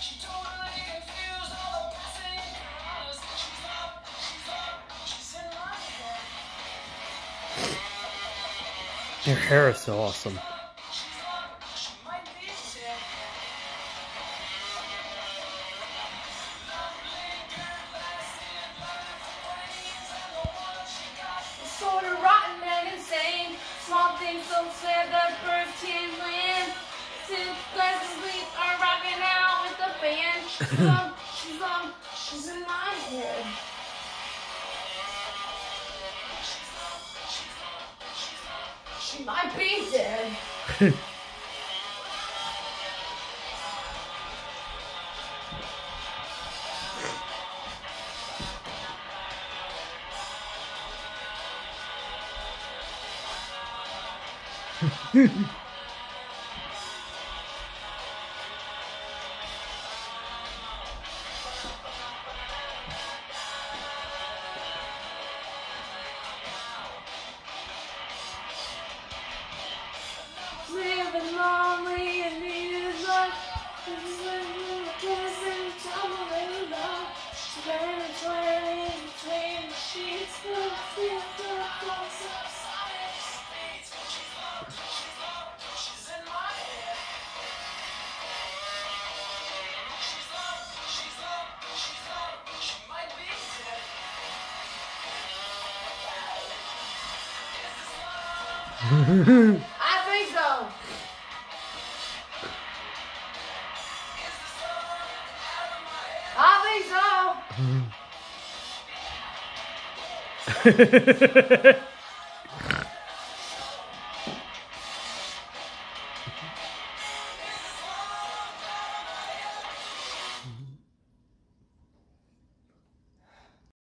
Your hair is so awesome. Sort of rotten and insane. Small things so sad that birds can't land. Two glasses sleep are rocking out with the band. She's in my head. She might be dead. Living lonely and needed love. This is a new kissing, tumbling love. Then it's wearing between the sheets. She's in my head. She's up. She might be dead. I think so. I think so.